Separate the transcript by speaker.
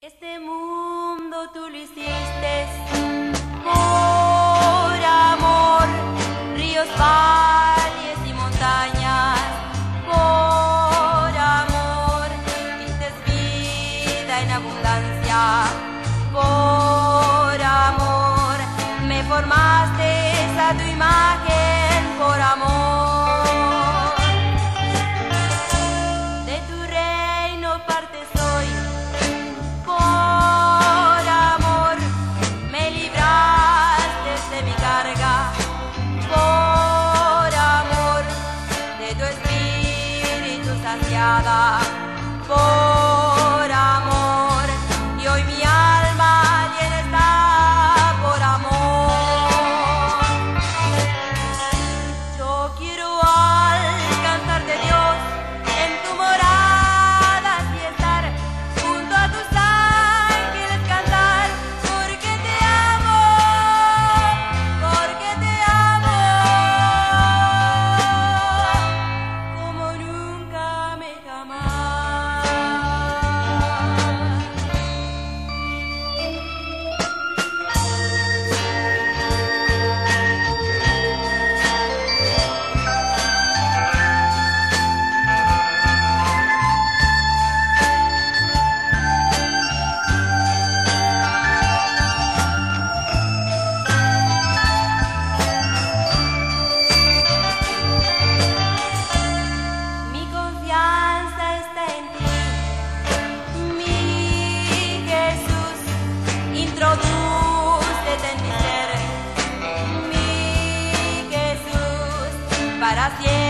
Speaker 1: Este mundo tú lo hiciste por amor, ríos, valles y montañas, por amor, diste vida en abundancia, por amor, me formaste a tu imagen, por amor, de tu reino parte soy. Por amor, me libraste de mi carga, por amor, de tu espíritu saciada, por amor, y hoy mi alma llena está por amor. Yo quiero alcanzarte, Dios, en tu morada y estar junto a tus ángeles, cantar, porque te amo, como nunca me jamás. Mi confianza está en ti, mi Jesús, introdúcete en mi ser, mi Jesús, para siempre.